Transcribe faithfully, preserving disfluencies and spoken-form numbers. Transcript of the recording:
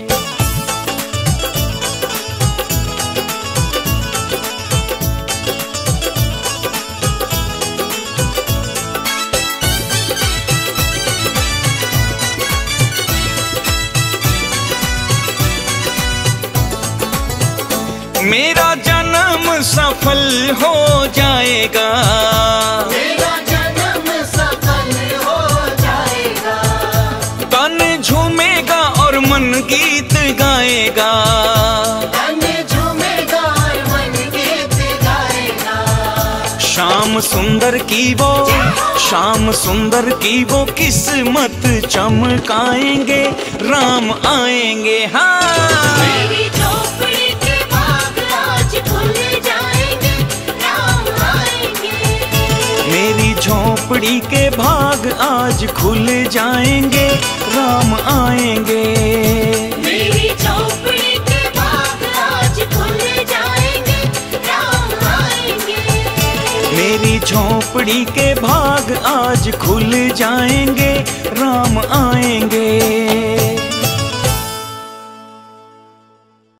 मेरा जन्म सफल हो जाएगा, मेरा जन्म सफल हो जाएगा। तन झूमेगा और मन गीत गाएगा, तन झूमेगा और मन गीत गाएगा। शाम सुंदर की वो, शाम सुंदर की वो किस्मत चमकाएंगे, राम आएंगे। हाँ मेरी झोपड़ी के बाग आज खुल जाएंगे, राम आएंगे। मेरी झोपड़ी के भाग आज खुल जाएंगे, राम आएंगे। मेरी झोपड़ी के बाग आज खुल जाएंगे, राम आएंगे। मेरी झोपड़ी के भाग आज खुल जाएंगे, राम आएंगे।